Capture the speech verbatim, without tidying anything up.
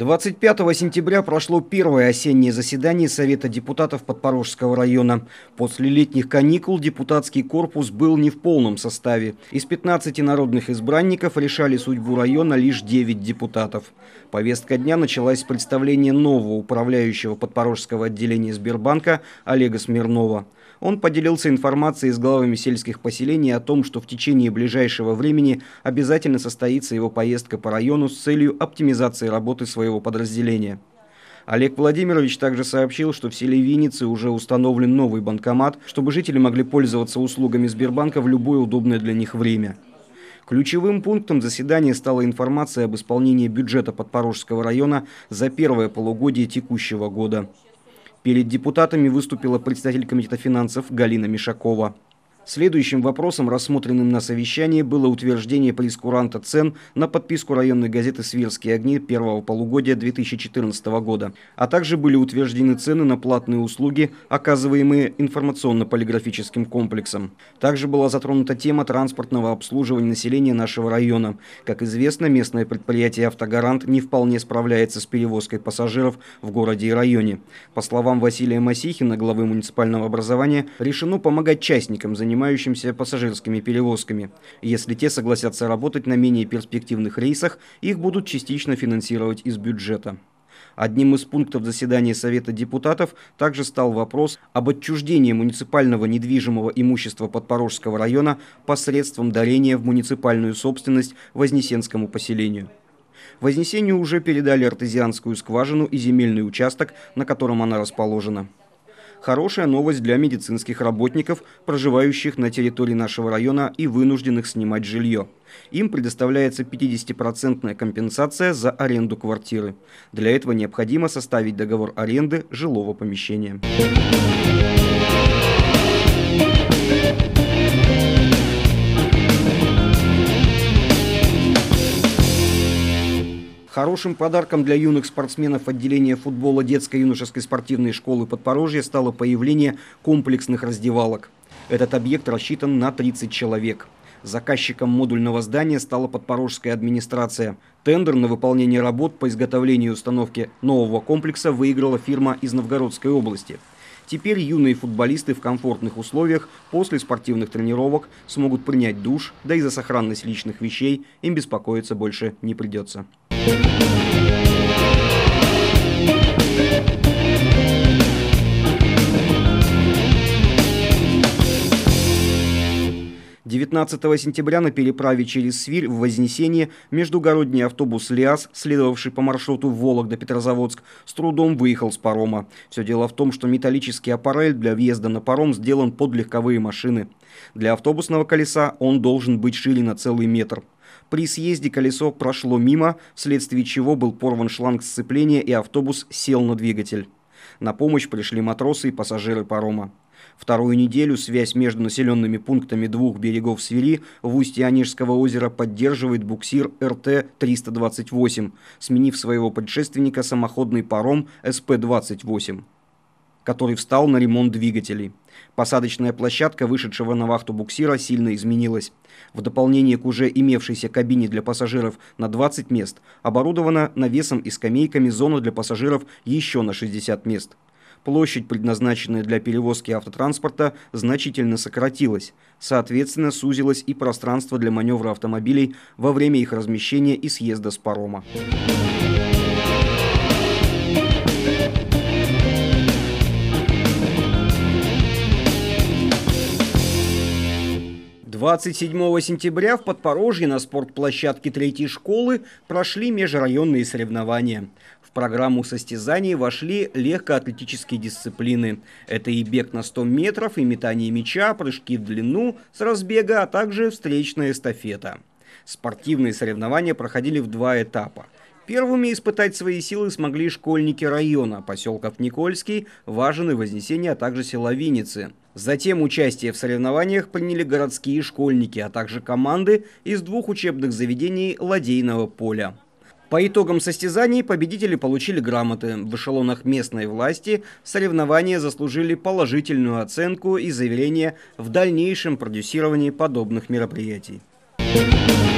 двадцать пятого сентября прошло первое осеннее заседание Совета депутатов Подпорожского района. После летних каникул депутатский корпус был не в полном составе. Из пятнадцати народных избранников решали судьбу района лишь девять депутатов. Повестка дня началась с представления нового управляющего Подпорожского отделения Сбербанка Олега Смирнова. Он поделился информацией с главами сельских поселений о том, что в течение ближайшего времени обязательно состоится его поездка по району с целью оптимизации работы своего подразделения. Олег Владимирович также сообщил, что в селе Винницы уже установлен новый банкомат, чтобы жители могли пользоваться услугами Сбербанка в любое удобное для них время. Ключевым пунктом заседания стала информация об исполнении бюджета Подпорожского района за первое полугодие текущего года. Перед депутатами выступила председатель комитета финансов Галина Мишакова. Следующим вопросом, рассмотренным на совещании, было утверждение прейскуранта цен на подписку районной газеты «Свирские огни» первого полугодия две тысячи четырнадцатого года, а также были утверждены цены на платные услуги, оказываемые информационно-полиграфическим комплексом. Также была затронута тема транспортного обслуживания населения нашего района. Как известно, местное предприятие «Автогарант» не вполне справляется с перевозкой пассажиров в городе и районе. По словам Василия Масихина, главы муниципального образования, решено помогать частникам, занимающимся занимающимся пассажирскими перевозками. Если те согласятся работать на менее перспективных рейсах, их будут частично финансировать из бюджета. Одним из пунктов заседания Совета депутатов также стал вопрос об отчуждении муниципального недвижимого имущества Подпорожского района посредством дарения в муниципальную собственность Вознесенскому поселению. Вознесению уже передали артезианскую скважину и земельный участок, на котором она расположена. Хорошая новость для медицинских работников, проживающих на территории нашего района и вынужденных снимать жилье. Им предоставляется пятидесятипроцентная компенсация за аренду квартиры. Для этого необходимо составить договор аренды жилого помещения. Хорошим подарком для юных спортсменов отделения футбола детско-юношеской спортивной школы Подпорожья стало появление комплексных раздевалок. Этот объект рассчитан на тридцать человек. Заказчиком модульного здания стала Подпорожская администрация. Тендер на выполнение работ по изготовлению и установке нового комплекса выиграла фирма из Новгородской области. Теперь юные футболисты в комфортных условиях после спортивных тренировок смогут принять душ, да и за сохранность личных вещей им беспокоиться больше не придется. девятнадцатого сентября на переправе через Свирь в Вознесенье междугородний автобус «ЛиАЗ», следовавший по маршруту Вологда-Петрозаводск, с трудом выехал с парома. Все дело в том, что металлический аппарель для въезда на паром сделан под легковые машины. Для автобусного колеса он должен быть шире на целый метр. При съезде колесо прошло мимо, вследствие чего был порван шланг сцепления и автобус сел на двигатель. На помощь пришли матросы и пассажиры парома. Вторую неделю связь между населенными пунктами двух берегов Свири в устье Онежского озера поддерживает буксир эр тэ триста двадцать восемь, сменив своего предшественника самоходный паром эс пэ двадцать восемь, который встал на ремонт двигателей. Посадочная площадка вышедшего на вахту буксира сильно изменилась. В дополнение к уже имевшейся кабине для пассажиров на двадцать мест оборудована навесом и скамейками зона для пассажиров еще на шестьдесят мест. Площадь, предназначенная для перевозки автотранспорта, значительно сократилась. Соответственно, сузилось и пространство для маневра автомобилей во время их размещения и съезда с парома. двадцать седьмого сентября в Подпорожье на спортплощадке третьей школы прошли межрайонные соревнования. В программу состязаний вошли легкоатлетические дисциплины. Это и бег на сто метров, и метание мяча, прыжки в длину с разбега, а также встречная эстафета. Спортивные соревнования проходили в два этапа. Первыми испытать свои силы смогли школьники района, поселков Никольский, Важин и Вознесение, а также села Винницы. Затем участие в соревнованиях приняли городские школьники, а также команды из двух учебных заведений Ладейного поля. По итогам состязаний победители получили грамоты. В эшелонах местной власти соревнования заслужили положительную оценку и заверение в дальнейшем продюсировании подобных мероприятий.